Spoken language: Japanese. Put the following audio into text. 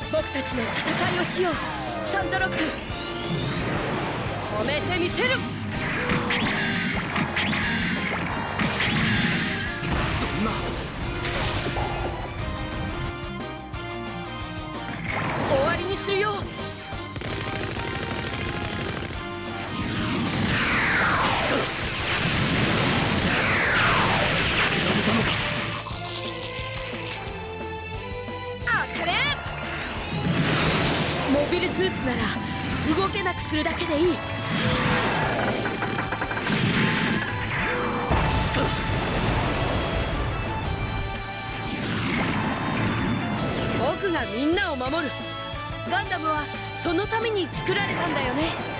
僕たちの戦いをしよう、サンドロック。止めてみせる。 そんな。 終わりにするよ。 手が出たのか。 あかれ。モビルスーツなら動けなくするだけでいい。僕がみんなを守る。ガンダムはそのために作られたんだよね。